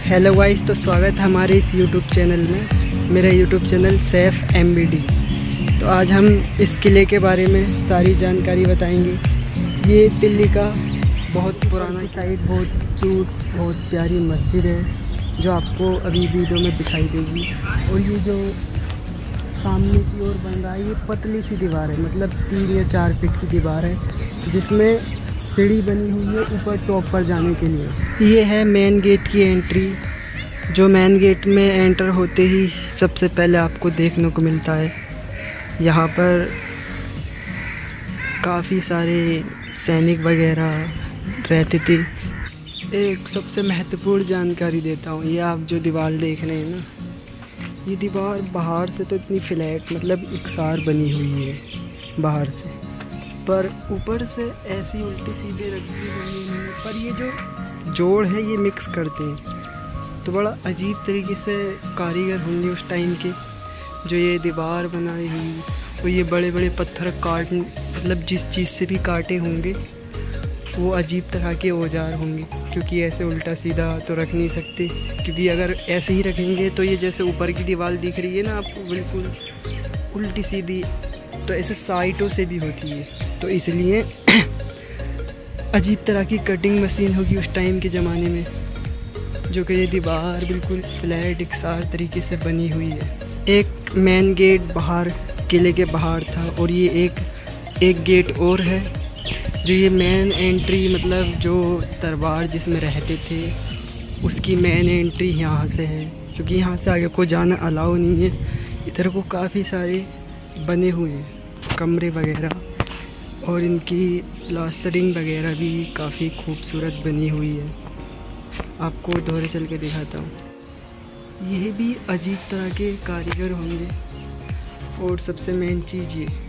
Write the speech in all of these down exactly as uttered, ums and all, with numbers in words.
Hello guys, तो स्वागत है हमारे इस यूट्यूब चैनल में। मेरा YouTube channel Saif M B D. तो आज हम इस किले के बारे में सारी जानकारी बताएंगे। ये दिल्ली का बहुत पुराना साइड, बहुत क्यूट, बहुत प्यारी मस्जिद है जो आपको अभी वीडियो में दिखाई देगी। और ये जो सामने की ओर बन रहा है, ये पतली सी दीवार है, मतलब तीन या चार फीट की दीवार है जिसमें सीढ़ी बनी हुई है ऊपर टॉप पर जाने के लिए। ये है मेन गेट की एंट्री। जो मेन गेट में एंटर होते ही सबसे पहले आपको देखने को मिलता है, यहाँ पर काफ़ी सारे सैनिक वगैरह रहते थे। एक सबसे महत्वपूर्ण जानकारी देता हूँ, ये आप जो दीवार देख रहे हैं ना, ये दीवार बाहर से तो इतनी फ्लैट, मतलब इकसार बनी हुई है बाहर से, पर ऊपर से ऐसी उल्टी सीधे रखी हुई है। पर ये जो जोड़ है ये मिक्स करते हैं, तो बड़ा अजीब तरीके से कारीगर होंगे उस टाइम के जो ये दीवार बनाई हुई। और ये बड़े बड़े पत्थर काट, मतलब जिस चीज़ से भी काटे होंगे वो अजीब तरह के औजार होंगे, क्योंकि ऐसे उल्टा सीधा तो रख नहीं सकते, क्योंकि अगर ऐसे ही रखेंगे तो ये जैसे ऊपर की दीवार दिख रही है ना आपको बिल्कुल उल्टी सीधी, तो ऐसे साइडों से भी होती है। तो इसलिए अजीब तरह की कटिंग मशीन होगी उस टाइम के ज़माने में, जो कि ये दीवार बिल्कुल फ्लैट इकसार तरीके से बनी हुई है। एक मेन गेट बाहर किले के बाहर था, और ये एक एक गेट और है जो ये मेन एंट्री, मतलब जो दरबार जिसमें रहते थे उसकी मेन एंट्री यहाँ से है, क्योंकि यहाँ से आगे को जाना अलाउ नहीं है। इधर को काफ़ी सारे बने हुए हैं कमरे वगैरह, और इनकी प्लास्टरिंग वगैरह भी काफ़ी खूबसूरत बनी हुई है। आपको दोहरे चल के दिखाता हूँ। ये भी अजीब तरह के कारीगर होंगे। और सबसे मेन चीज़ ये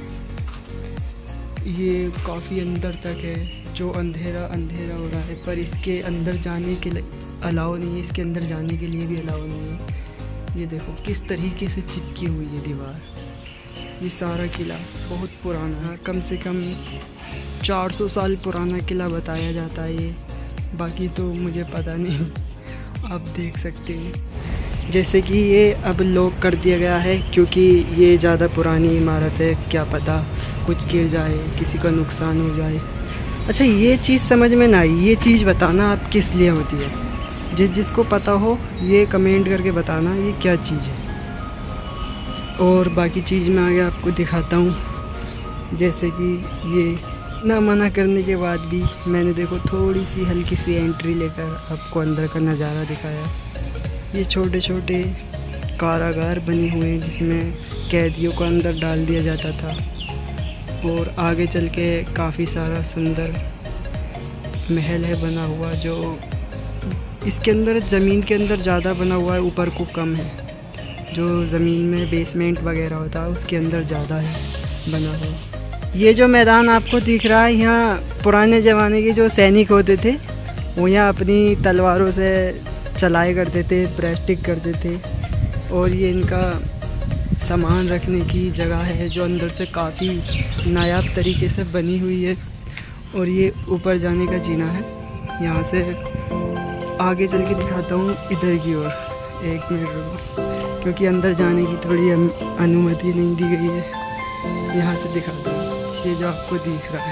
ये काफ़ी अंदर तक है, जो अंधेरा अंधेरा हो रहा है, पर इसके अंदर जाने के लिए अलाउ नहीं है, इसके अंदर जाने के लिए भी अलाउ नहीं है। ये देखो किस तरीके से चिपकी हुई है दीवार। ये सारा किला बहुत पुराना है, कम से कम चार सौ साल पुराना किला बताया जाता है ये, बाकी तो मुझे पता नहीं, आप देख सकते हैं। जैसे कि ये अब लॉक कर दिया गया है, क्योंकि ये ज़्यादा पुरानी इमारत है, क्या पता कुछ गिर जाए, किसी का नुकसान हो जाए। अच्छा, ये चीज़ समझ में ना आई, ये चीज़ बताना आप किस लिए होती है। जिस जिसको पता हो ये कमेंट करके बताना ये क्या चीज़ है। और बाकी चीज़ मैं आगे आपको दिखाता हूँ। जैसे कि ये ना मना करने के बाद भी मैंने देखो थोड़ी सी हल्की सी एंट्री लेकर आपको अंदर का नज़ारा दिखाया। ये छोटे छोटे कारागार बने हुए हैं जिसमें कैदियों को अंदर डाल दिया जाता था। और आगे चल के काफ़ी सारा सुंदर महल है बना हुआ, जो इसके अंदर ज़मीन के अंदर ज़्यादा बना हुआ है, ऊपर को कम है। जो ज़मीन में बेसमेंट वगैरह होता है उसके अंदर ज़्यादा है बना हुआ। ये जो मैदान आपको दिख रहा है, यहाँ पुराने ज़माने के जो सैनिक होते थे वो यहाँ अपनी तलवारों से चलाए करते थे, प्रैक्टिस करते थे। और ये इनका सामान रखने की जगह है जो अंदर से काफ़ी नायाब तरीके से बनी हुई है। और ये ऊपर जाने का जीना है, यहाँ से आगे चल के दिखाता हूँ इधर की ओर। एक मिनट रुको, क्योंकि अंदर जाने की थोड़ी अनुमति नहीं दी गई है। यहाँ से दिखाता हूँ, ये जो आपको दिख रहा है,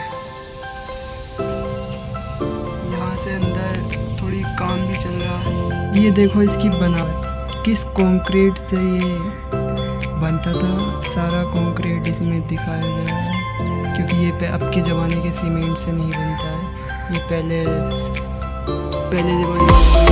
यहाँ से अंदर थोड़ी काम भी चल रहा है। ये देखो इसकी बनावट, किस कंक्रीट से ये बनता था, सारा कंक्रीट इसमें दिखाया गया है, क्योंकि ये पे अब के ज़माने के सीमेंट से नहीं बनता है। ये पहले पहले ज़माने